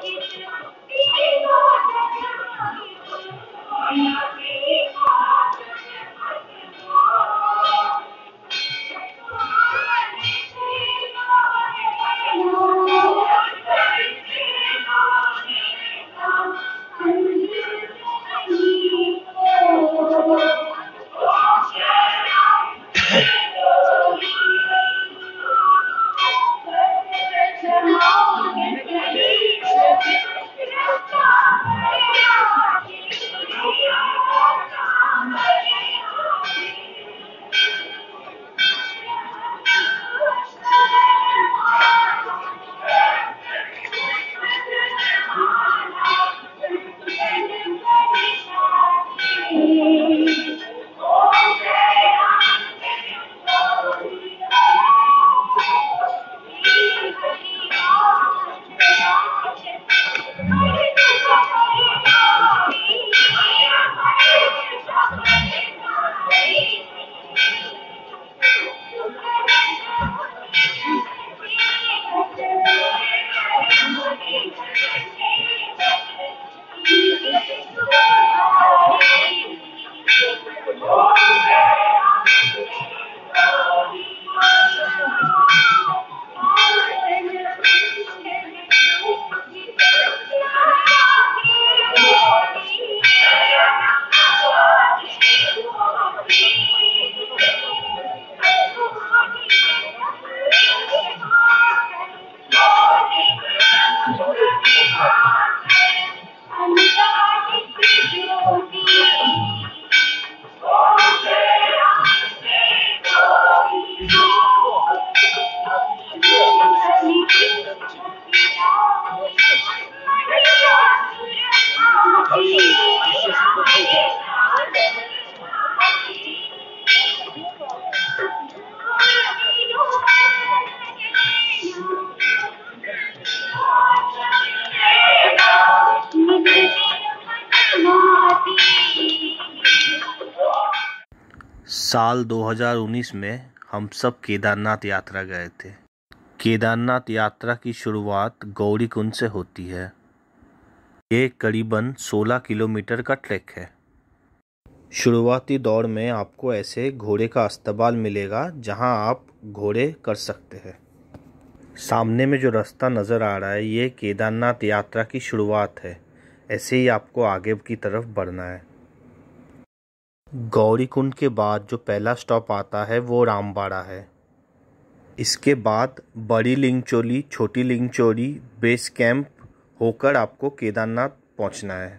साल 2019 में हम सब केदारनाथ यात्रा गए थे। केदारनाथ यात्रा की शुरुआत गौरीकुंड से होती है। ये करीबन 16 किलोमीटर का ट्रैक है। शुरुआती दौर में आपको ऐसे घोड़े का अस्तबल मिलेगा जहां आप घोड़े कर सकते हैं। सामने में जो रास्ता नज़र आ रहा है ये केदारनाथ यात्रा की शुरुआत है। ऐसे ही आपको आगे की तरफ बढ़ना है। गौरीकुंड के बाद जो पहला स्टॉप आता है वो रामबाड़ा है। इसके बाद बड़ी लिंगचोली, छोटी लिंगचोली बेस कैंप होकर आपको केदारनाथ पहुंचना है।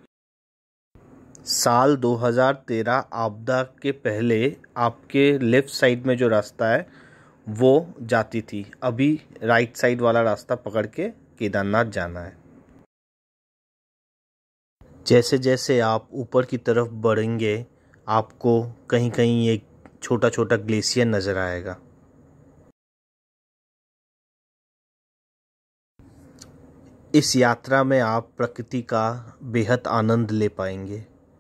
साल 2013 आपदा के पहले आपके लेफ़्ट साइड में जो रास्ता है वो जाती थी। अभी राइट साइड वाला रास्ता पकड़ के केदारनाथ जाना है। जैसे जैसे आप ऊपर की तरफ बढ़ेंगे आपको कहीं कहीं एक छोटा छोटा ग्लेशियर नज़र आएगा। इस यात्रा में आप प्रकृति का बेहद आनंद ले पाएंगे।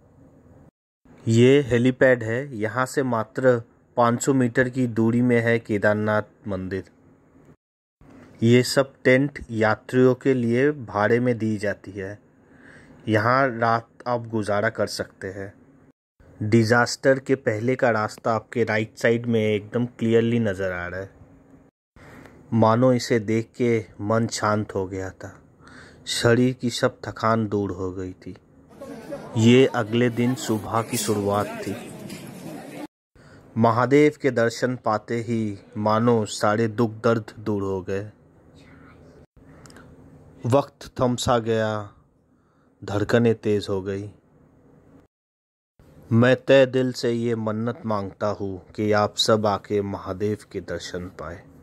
ये हेलीपैड है। यहाँ से मात्र 500 मीटर की दूरी में है केदारनाथ मंदिर। ये सब टेंट यात्रियों के लिए भाड़े में दी जाती है। यहाँ रात आप गुजारा कर सकते हैं। डिज़ास्टर के पहले का रास्ता आपके राइट साइड में एकदम क्लियरली नज़र आ रहा है। मानो इसे देख के मन शांत हो गया था। शरीर की सब थकान दूर हो गई थी। ये अगले दिन सुबह की शुरुआत थी। महादेव के दर्शन पाते ही मानो सारे दुख दर्द दूर हो गए। वक्त थम सा गया, धड़कनें तेज हो गई। मैं तहे दिल से ये मन्नत मांगता हूँ कि आप सब आके महादेव के दर्शन पाए।